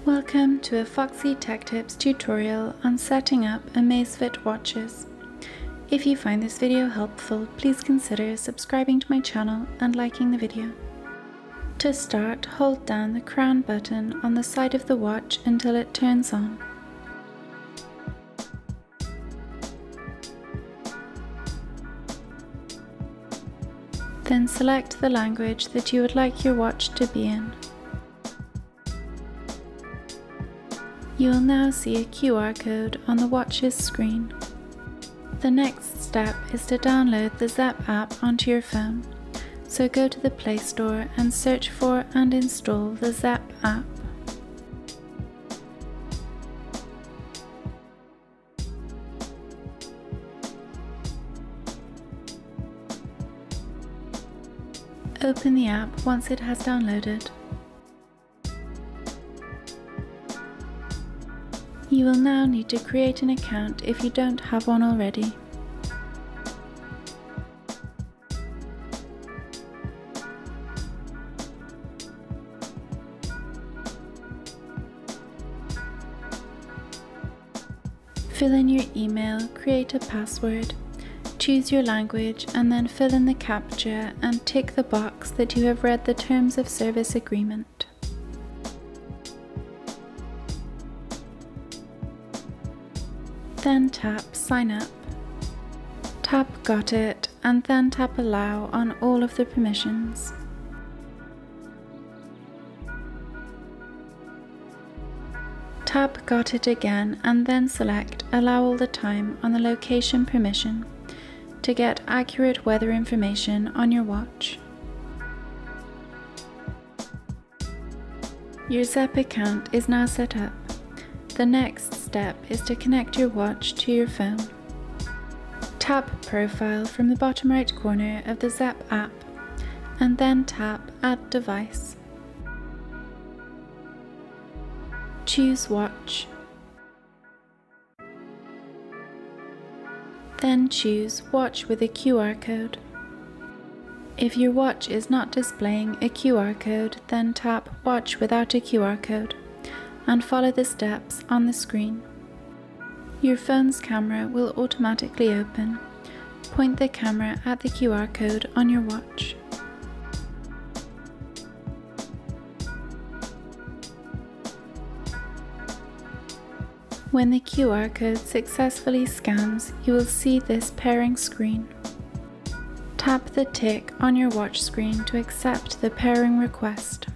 Welcome to a Foxy Tech Tips tutorial on setting up Amazfit watches. If you find this video helpful, please consider subscribing to my channel and liking the video. To start, hold down the crown button on the side of the watch until it turns on. Then select the language that you would like your watch to be in. You will now see a QR code on the watch's screen. The next step is to download the Zepp app onto your phone, so go to the Play Store and search for and install the Zepp app. Open the app once it has downloaded. You will now need to create an account if you don't have one already. Fill in your email, create a password, choose your language, and then fill in the CAPTCHA and tick the box that you have read the Terms of Service agreement. Then tap Sign Up. Tap Got It and then tap Allow on all of the permissions. Tap Got It again and then select Allow all the time on the location permission to get accurate weather information on your watch. Your Zepp account is now set up. The next step is to connect your watch to your phone. Tap Profile from the bottom right corner of the Zepp app and then tap Add Device. Choose Watch. Then choose Watch with a QR code. If your watch is not displaying a QR code, then tap Watch without a QR code and follow the steps on the screen. Your phone's camera will automatically open. Point the camera at the QR code on your watch. When the QR code successfully scans, you will see this pairing screen. Tap the tick on your watch screen to accept the pairing request.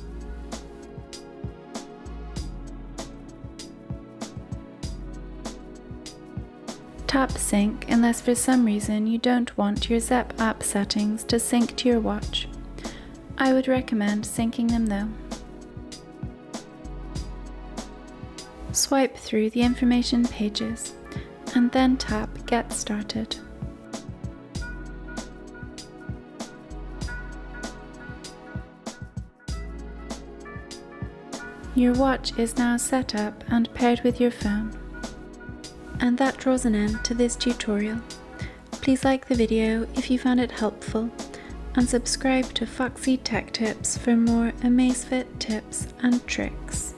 Tap Sync unless for some reason you don't want your Zepp app settings to sync to your watch. I would recommend syncing them though. Swipe through the information pages and then tap Get Started. Your watch is now set up and paired with your phone. And that draws an end to this tutorial. Please like the video if you found it helpful and subscribe to Foxy Tech Tips for more Amazfit tips and tricks.